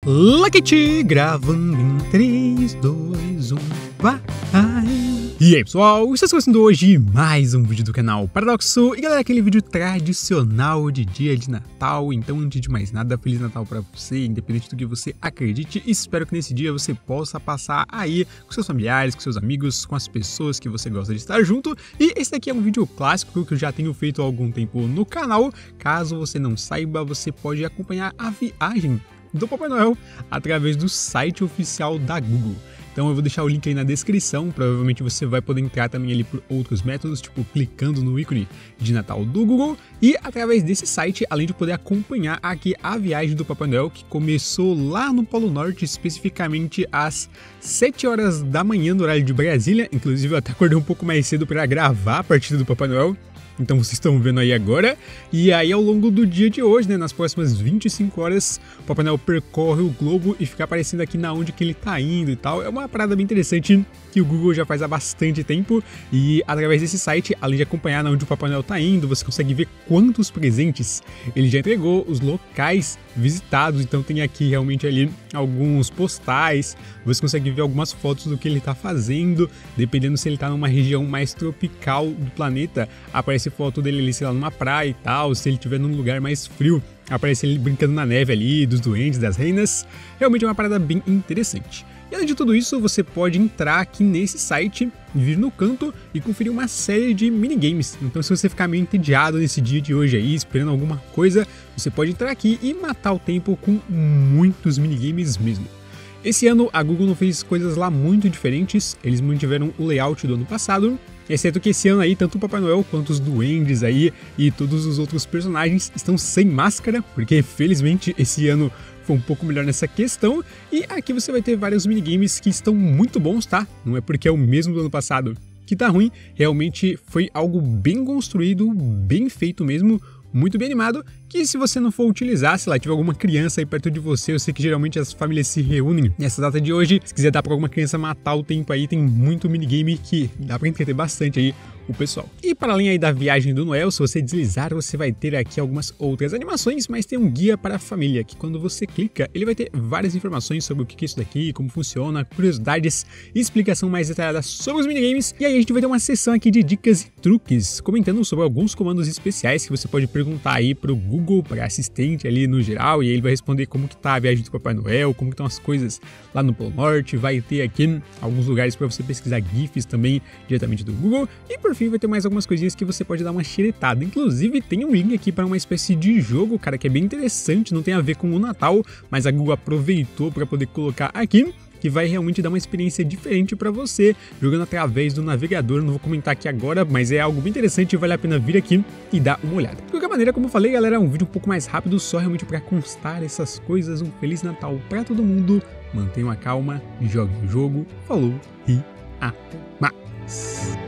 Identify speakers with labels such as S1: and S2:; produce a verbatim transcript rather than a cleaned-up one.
S1: Laquete gravando em três, dois, um, vai! E aí pessoal, estamos começando hoje mais um vídeo do canal Paradoxo. E galera, aquele vídeo tradicional de dia de Natal. Então antes de mais nada, Feliz Natal pra você, independente do que você acredite. Espero que nesse dia você possa passar aí com seus familiares, com seus amigos, com as pessoas que você gosta de estar junto. E esse daqui é um vídeo clássico que eu já tenho feito há algum tempo no canal. Caso você não saiba, você pode acompanhar a viagem do Papai Noel através do site oficial da Google. Então eu vou deixar o link aí na descrição, provavelmente você vai poder entrar também ali por outros métodos, tipo clicando no ícone de Natal do Google, e através desse site, além de poder acompanhar aqui a viagem do Papai Noel, que começou lá no Polo Norte, especificamente às sete horas da manhã no horário de Brasília. Inclusive eu até acordei um pouco mais cedo para gravar a partida do Papai Noel. Então vocês estão vendo aí agora. E aí ao longo do dia de hoje, né, nas próximas vinte e cinco horas, o Papai Noel percorre o globo e fica aparecendo aqui na onde que ele tá indo e tal. É uma parada bem interessante que o Google já faz há bastante tempo. E através desse site, além de acompanhar na onde o Papai Noel tá indo, você consegue ver quantos presentes ele já entregou, os locais visitados. Então tem aqui realmente ali alguns postais, você consegue ver algumas fotos do que ele tá fazendo, dependendo se ele tá numa região mais tropical do planeta, aparece foto dele ali, sei lá, numa praia e tal. Se ele estiver num lugar mais frio, aparece ele brincando na neve ali, dos duendes, das reinas. Realmente é uma parada bem interessante. E além de tudo isso, você pode entrar aqui nesse site, vir no canto e conferir uma série de minigames. Então se você ficar meio entediado nesse dia de hoje aí, esperando alguma coisa, você pode entrar aqui e matar o tempo com muitos minigames mesmo. Esse ano a Google não fez coisas lá muito diferentes, eles mantiveram o layout do ano passado, exceto que esse ano aí tanto o Papai Noel quanto os duendes aí e todos os outros personagens estão sem máscara, porque felizmente esse ano foi um pouco melhor nessa questão. E aqui você vai ter vários minigames que estão muito bons, tá? Não é porque é o mesmo do ano passado que tá ruim, realmente foi algo bem construído, bem feito mesmo, muito bem animado, que se você não for utilizar, se lá tiver alguma criança aí perto de você, eu sei que geralmente as famílias se reúnem nessa data de hoje, se quiser dar pra alguma criança matar o tempo aí, tem muito minigame que dá pra entreter bastante aí o pessoal. E para além aí da viagem do Noel, se você deslizar, você vai ter aqui algumas outras animações, mas tem um guia para a família, que quando você clica, ele vai ter várias informações sobre o que é isso daqui, como funciona, curiosidades e explicação mais detalhada sobre os minigames. E aí a gente vai ter uma sessão aqui de dicas e truques, comentando sobre alguns comandos especiais que você pode perguntar aí pro Google, para assistente ali no geral, e aí ele vai responder como que tá a viagem do Papai Noel, como que estão as coisas lá no Polo Norte. Vai ter aqui alguns lugares para você pesquisar GIFs também diretamente do Google, e por fim vai ter mais algumas coisinhas que você pode dar uma xeretada. Inclusive tem um link aqui para uma espécie de jogo, cara, que é bem interessante, não tem a ver com o Natal, mas a Google aproveitou para poder colocar aqui, que vai realmente dar uma experiência diferente para você, jogando através do navegador. Não vou comentar aqui agora, mas é algo bem interessante e vale a pena vir aqui e dar uma olhada. De qualquer maneira, como eu falei, galera, é um vídeo um pouco mais rápido, só realmente para constar essas coisas. Um Feliz Natal para todo mundo, mantenham a calma, joguem o jogo, falou e até mais!